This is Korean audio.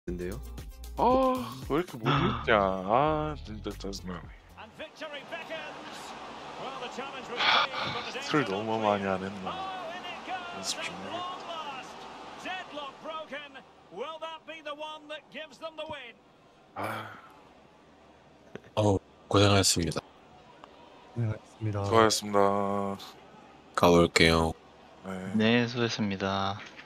인데요. 왜 이렇게 못 읽냐. 진짜 짜증나. 술을 너무 많이 안 했나. 연습 좀 해야겠다. 고생하셨습니다. 고생하셨습니다. 수고하셨습니다. 가볼게요. 네. 네, 수고했습니다.